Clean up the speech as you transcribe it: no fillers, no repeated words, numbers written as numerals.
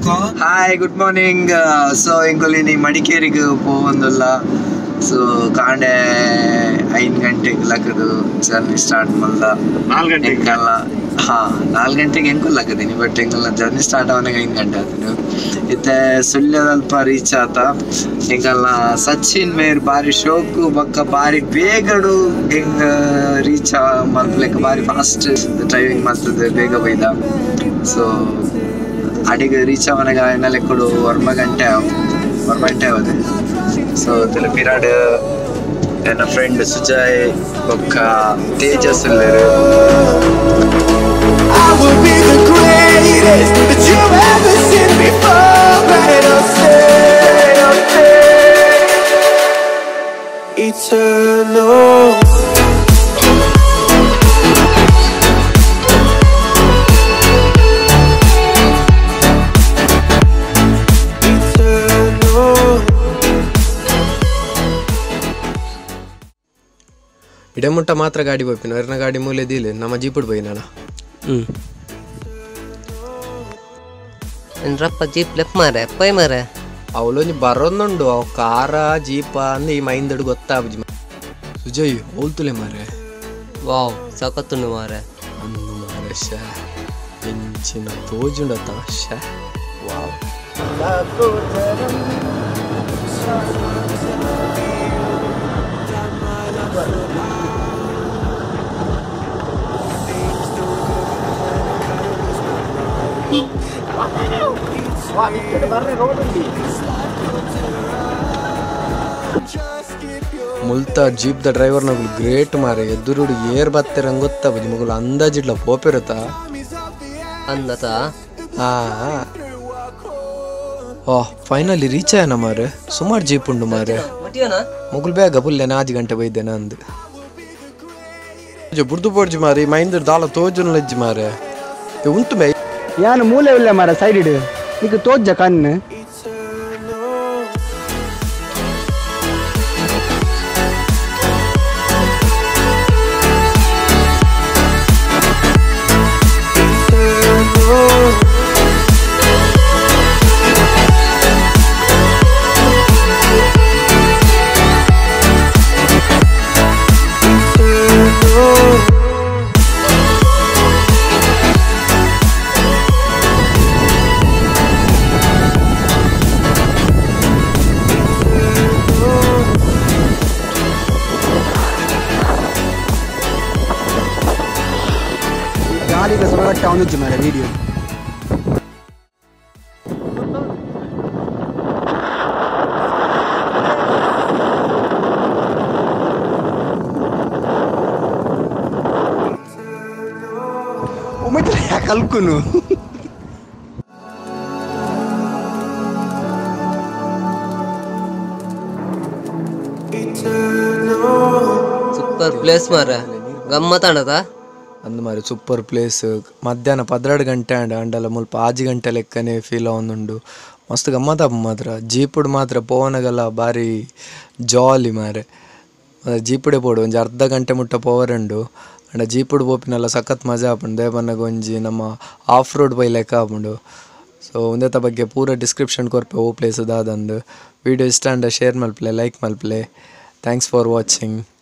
Hi, good morning. So inkolini Madikerigu povondalla. So kaande 5 ಗಂಟೆಗೆ ಲಗದು journey start ಮಲ್ದ 4 ಗಂಟೆಗೆ ಕಲ್ಲ 4 ಗಂಟೆಗೆ ಎಂಕುಲ್ ಲಗದೀನಿ ಬಟ್ ಎಂಕಲ್ನ ಜರ್ನಿ ಸ್ಟಾರ್ಟ್ ಅವನಾಗ 5 ಗಂಟೆ ಆತೀನಿ ಇತ್ತೆ ಸುಳ್ಯದಲ್ಪ ರೀಚ್ ಆತ ಎಂಕಲ್ನ ಸಚಿನ್ ಮೇರ್ ಬಾರಿ ಶೋಕು ಬಕ್ಕ ಬಾರಿ ಬೇಗಡು ಹೆಂಗ ರೀಚ್ ಮಲ್ಪಲೆಕ್ಕ ಬಾರಿ ಫಾಸ್ಟ್ ಡ್ರೈವಿಂಗ್ ಮಾಡ್ತದೆ ಬೇಗ ಬೈದ ಸೊ ಅಡಿಗೆ ರೀಚ್ ಅವನಾಗ ಎನ್ನಲೆ ಕೊಡು 1 ಗಂಟೆ ಆಗೋದು ಸೊ ತಲೆ ಪಿರಾಡ್ ನನ್ನ ಫ್ರೆಂಡ್ ಸುಜಯ್ ಬೊಕ್ಕ ತೇಜಸ್ ಎಲ್ಲರು I will be the greatest that you've ever seen before. Right up stay eternal. ಇಡಮುಟ್ಟ ಮಾತ್ರ ಗಾಡಿ ಹೋಗ್ತೀನಿ ಅವರನ್ನ ಗಾಡಿ ಮೂಲೆದಿಲ್ಲ ನಮ್ಮ ಜೀಪುಡ್ ಹೋಗಿ ನಾನು ರಪ್ಪ ಜೀಪ್ ಲೆಫ್ಟ್ ಮಾರೆ ಪೈ ಮಾರೆ ಅವಳು ಬರೋದುಂಡು ಅವು ಕಾರ ಜೀಪ ಅಂದು ಈ ಮೈಂದಡು ಗೊತ್ತಾಬುಜಿ ಸುಜಯ್ ಹೋಲ್ತುಲೆ ಮಾರೆ ವಾವ್ ಸಖತ್ತುಂಡು ಮಾರೆ ಅಂದು ಮಾರೆ ಶಾ ಎಂಚಿನ ತೋಜುಂಡತ ಶಾ ವಾವ್ ಮುಲ್ತಾ ಜೀಪ್ ದ ಡ್ರೈವರ್ ನಗುಲು ಗ್ರೇಟ್ ಮಾರೆ ಎದುರುಡು ಏರ್ ಬತ್ತರಂಗ್ ಗೊತ್ತಾ ಬಜಿ ಮಗುಲು ಅಂದಾಜಿಡ್ಲ ಪೋಪಿರುತ್ತಾ ಅಂದತ ಓಹ್ ಫೈನಲಿ ರೀಚ್ ಆಯನ ಮಾರೆ ಸುಮಾರು ಜೀಪ್ ಉಂಡು ಮಾರೆ ಮುಗುಲ್ ಬೇಗ ಪುಲ್ಲೆನ 5 ಗಂಟೆ ಬೈದೇನ ಅಂದು ಬುಡ್ದು ಪೋಡ್ಜಿ ಮಾರಿ ಮೈಂದ ದಾಲ ತೋಜುನ ಲಜ್ಜಿ ಮಾರೆ ಉಂಟು ಮೈ ಯಾನು ಮೂಲೆ ಇಲ್ಲ ಮಾರ ಸೈಡ್ ಇಡು ಈಗ ತೋಜ್ಜ ಕಣ್ಣು ಗಾಡಿಗೆ ಸುರಗಟ್ಟ ಅವನುಜ್ಜು ಮಾರ ವಿಡಿಯೋ ಒಮ್ಮೆ ಕಲ್ಕುನು ಸೂಪರ್ ಪ್ಲೇಸ್ ಮಾರ ಗಮ್ಮತ್ತಾಣದ ಅಂದು ಮಾರಿ ಸೂಪರ್ ಪ್ಲೇಸ್ ಮಧ್ಯಾಹ್ನ 12 ಗಂಟೆ ಅಂಡಲ ಮುಲ್ಪ 5 ಗಂಟೆ ಲೆಕ್ಕನೆ ಫೀಲ್ ಆವೊಂದುಂಡು ಮಸ್ತ್ ಗಮ್ಮತ್ತ ಮಾತ್ರ ಜೀಪುಡು ಮಾತ್ರ ಪೋವನಗಲ ಬಾರಿ ಜಾಲಿ ಮಾರೆ ಜೀಪುಡೆ ಪೋಡು ಒಂಜಿ ಅರ್ಧ ಗಂಟೆ ಮುಟ್ಟ ಪೋವರಂಡು ಅಂಡ ಜೀಪುಡು ಪೋಪಿನಲ್ಲ ಸಖತ್ ಮಜಾ ಆಪುಂಡು ದೇವನ್ನಗ ಒಂಜಿ ನಮ್ಮ ಆಫ್ ರೋಡ್ ಬೈ ಲೆಕ್ಕ ಆಪುಂಡು ಸೊ ಒಂದೇತ ಬಗ್ಗೆ ಪೂರ ಡಿಸ್ಕ್ರಿಪ್ಷನ್ ಕೊರ್ಪೆ ಓ ಪ್ಲೇಸ್ ದಾದಂದು ವಿಡಿಯೋ ಇಷ್ಟ ಅಂಡ ಶೇರ್ ಮಲ್ಪಲೆ ಲೈಕ್ ಮಲ್ಪಲೆ ಥ್ಯಾಂಕ್ಸ್ ಫಾರ್ ವಾಚಿಂಗ್.